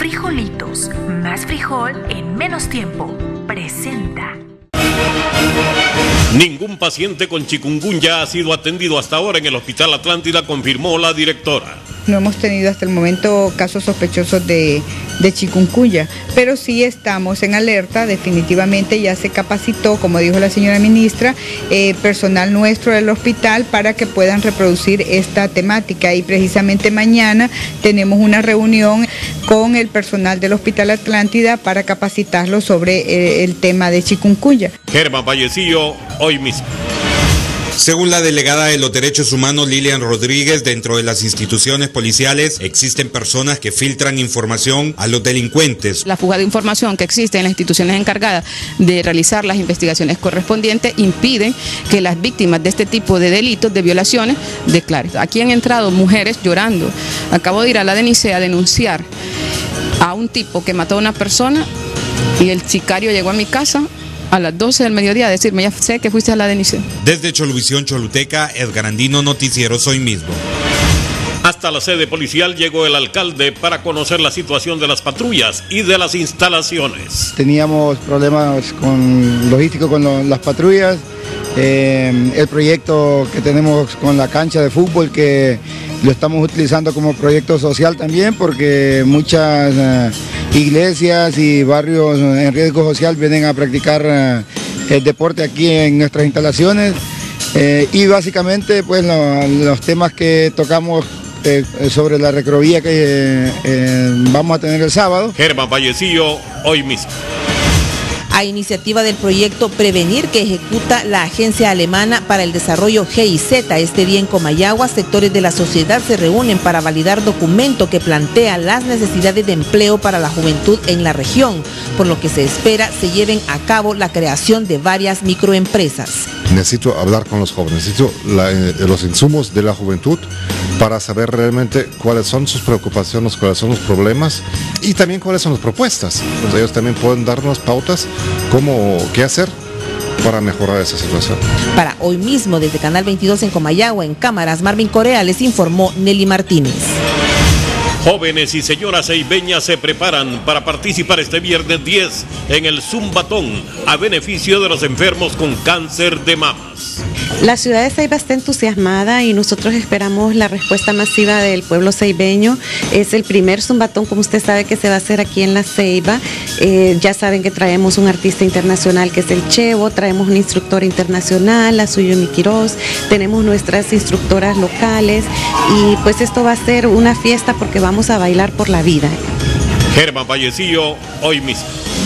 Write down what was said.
Frijolitos, más frijol en menos tiempo, presenta. Ningún paciente con chikungunya ha sido atendido hasta ahora en el Hospital Atlántida, confirmó la directora. No hemos tenido hasta el momento casos sospechosos de chikungunya, pero sí estamos en alerta. Definitivamente ya se capacitó, como dijo la señora ministra, personal nuestro del hospital para que puedan reproducir esta temática, y precisamente mañana tenemos una reunión con el personal del Hospital Atlántida para capacitarlo sobre el tema de chikungunya. Germán Vallecillo, hoy mismo. Según la delegada de los Derechos Humanos Lilian Rodríguez, dentro de las instituciones policiales existen personas que filtran información a los delincuentes. La fuga de información que existe en las instituciones encargadas de realizar las investigaciones correspondientes impiden que las víctimas de este tipo de delitos, de violaciones, declaren. Aquí han entrado mujeres llorando. Acabo de ir a la DENICE a denunciar a un tipo que mató a una persona y el sicario llegó a mi casa a las 12 del mediodía a decirme: ya sé que fuiste a la DENICE. Desde Choluvisión Choluteca, Edgar Andino, Noticieros Hoy Mismo. Hasta la sede policial llegó el alcalde para conocer la situación de las patrullas y de las instalaciones. Teníamos problemas logísticos con las patrullas, el proyecto que tenemos con la cancha de fútbol, que lo estamos utilizando como proyecto social también, porque muchas iglesias y barrios en riesgo social vienen a practicar el deporte aquí en nuestras instalaciones, y básicamente pues los temas que tocamos sobre la recrovía que vamos a tener el sábado. Germán Vallecillo, hoy mismo. A iniciativa del proyecto Prevenir, que ejecuta la Agencia Alemana para el Desarrollo GIZ, este día en Comayagua, sectores de la sociedad se reúnen para validar documento que plantea las necesidades de empleo para la juventud en la región, por lo que se espera se lleven a cabo la creación de varias microempresas. Necesito hablar con los jóvenes, necesito los insumos de la juventud para saber realmente cuáles son sus preocupaciones, cuáles son los problemas y también cuáles son las propuestas. Pues ellos también pueden darnos pautas qué hacer para mejorar esa situación. Para Hoy Mismo, desde Canal 22 en Comayagua, en cámaras, Marvin Correa, les informó Nelly Martínez. Jóvenes y señoras ceibeñas se preparan para participar este viernes 10 en el Zumbatón a beneficio de los enfermos con cáncer de mamas. La ciudad de Ceiba está entusiasmada y nosotros esperamos la respuesta masiva del pueblo ceibeño. Es el primer Zumbatón, como usted sabe, que se va a hacer aquí en la Ceiba. Ya saben que traemos un artista internacional que es el Chevo, traemos un instructor internacional, la Suyumi Quiroz, tenemos nuestras instructoras locales y pues esto va a ser una fiesta porque vamos a bailar por la vida. Germán Vallecillo, hoy mismo.